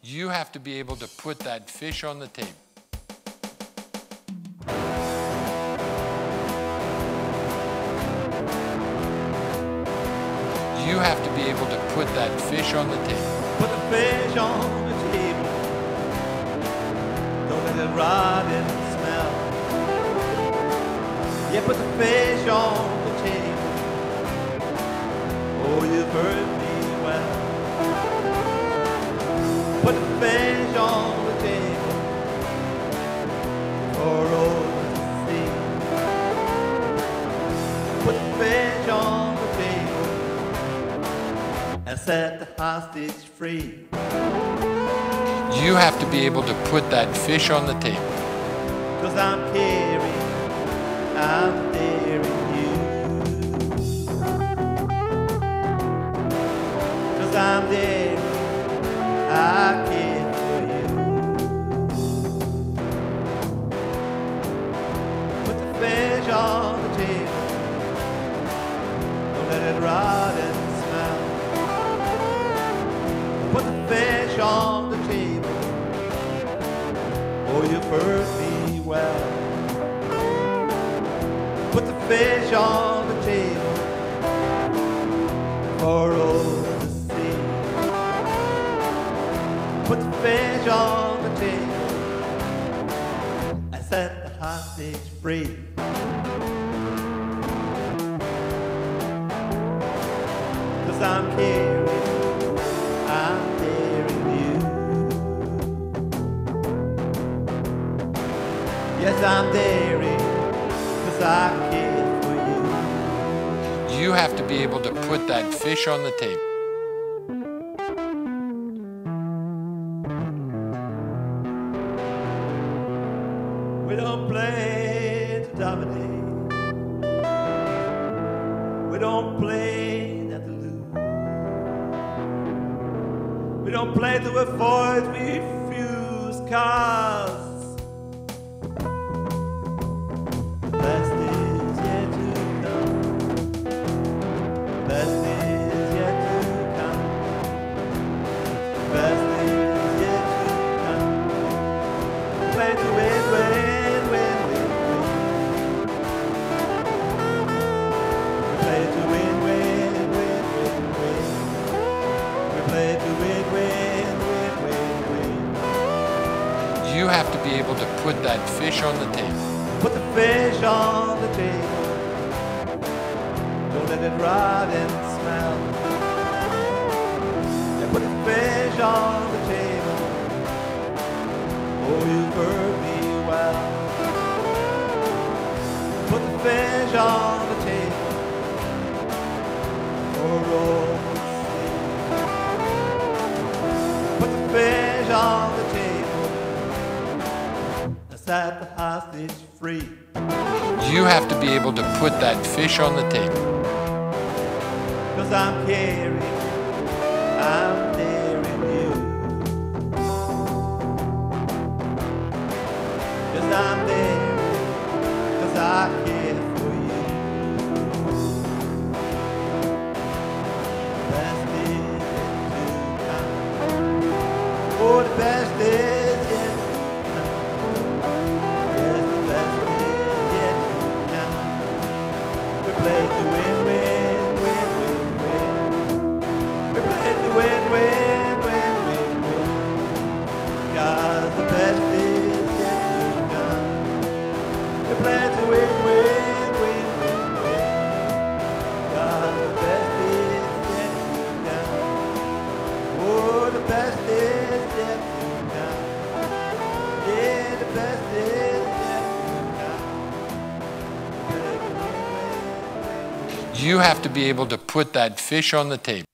You have to be able to put that fish on the table. You have to be able to put that fish on the table. Put the fish on the table. Don't let it rot and smell. Yeah, put the fish on the table. Oh, you've heard me well. Put the fish on the table for all to see. Put the fish on the table and set the hostage free. You have to be able to put that fish on the table. 'Cause I'm daring you. 'Cause I'm daring, I care for you. Put the fish on the table. Don't let it rot and smell. Put the fish on the table. Oh, you've heard me well. Put the fish on the table for all to see. Put the fish on the table and set the hostage free. 'Cause I'm daring you. Yes, I'm daring, 'cause I care for you. You have to be able to put that fish on the table. We don't play to dominate. We don't play not to lose. We don't play to avoid, we refuse, 'cause the best is yet to come. The best is yet to come. The best is yet to come. Play to win, win, win, win, win. We play to win, win, win, win, win. We play to win, win, win, win, win. You have to be able to put that fish on the table. Put the fish on the table. Don't let it rot and smell. Yeah, put the fish on the table. Oh, you've heard me well. Put the fish on the table for all to see. Put the fish on the table and set the hostage free. You have to be able to put that fish on the table. 'Cause I'm daring you. 'Cause I'm daring, 'cause I care for you. The best is yet to come. Oh, the best is yet to come. Yes, the best is yet to come. We play to win, win, win, win, win. We play to win, win, win, win, win. 'Cause the best is yet to come. We play to win, win, win, win, win. 'Cause the best is yet to come. Oh, the best is yet to come. Yeah, the best is yet to come. We play to win, win, win, win. You have to be able to put that fish on the table.